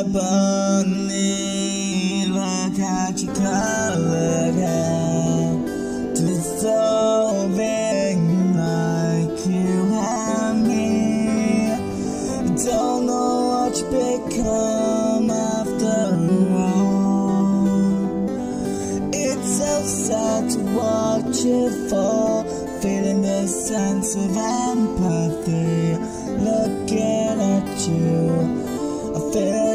bunny, look at your colored hair, dissolving like you and me. Don't know what you become after all. It's so sad to watch you fall, feeling the sense of empathy. Looking at you, I feel